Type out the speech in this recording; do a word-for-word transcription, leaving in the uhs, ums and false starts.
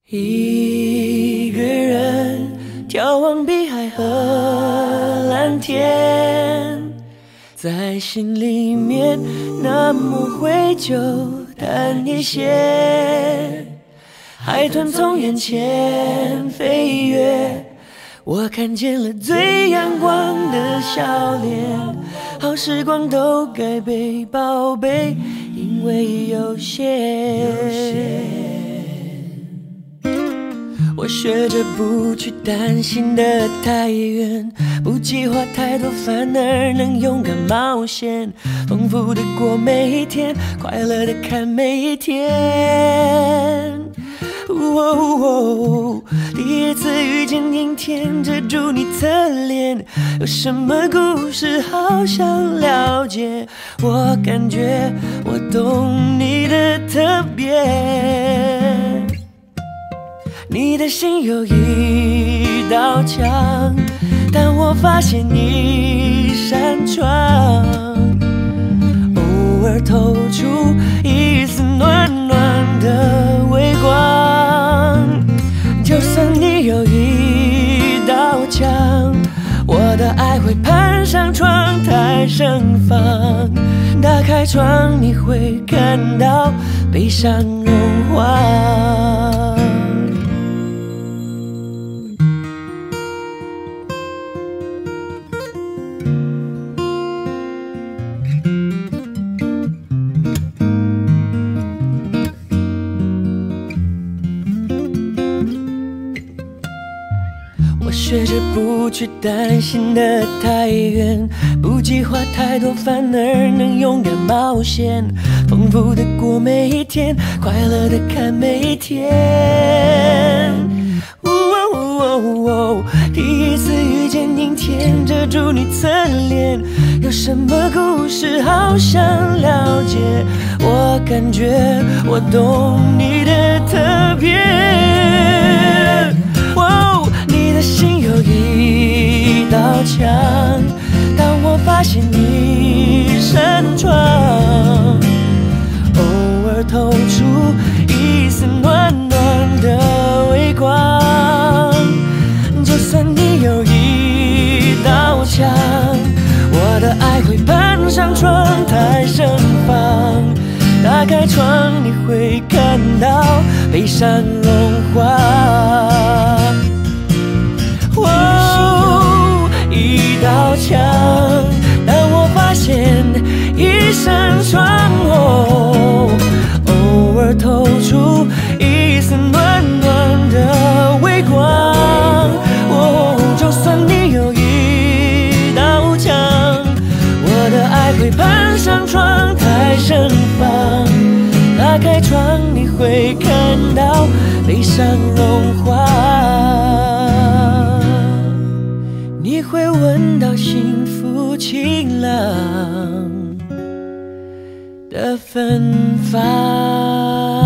一个人眺望碧海和蓝天，在心里面那么灰就淡一些。海豚从眼前飞跃，我看见了最阳光的笑脸。好时光都该被宝贝，因为有限。我学着不去担心的太远，不计划太多，反而能勇敢冒险，丰富的过每一天，快乐的看每一天。哦哦，第一次遇见阴天，遮住你侧脸，有什么故事好想了解？我感觉我懂你的特别。你的心有一道墙，但我发现一扇窗，偶尔透出一丝暖暖的微光。就算你有一道墙，我的爱会攀上窗台盛放。打开窗，你会看到悲伤融化。我学着不去担心的太远，不计划太多，反而能勇敢冒险，丰富的过每一天，快乐的看每一天。哦哦哦，第一次遇见阴天，遮住你侧脸，有什么故事好想了解？我感觉我懂你的特别。哦，你的心有一道墙，当我发现一扇窗，偶尔透出一丝暖暖的微光。就算你有一道墙，我的爱会攀上窗台盛放。打开窗，你会看到悲伤融化。哦，一道墙，当我发现一扇窗，哦，偶尔透出一丝暖暖的微光。哦，就算你有一道墙，我的爱会攀上窗台盛放。打开窗，你会看到悲伤融化。你会闻到幸福晴朗的芬芳。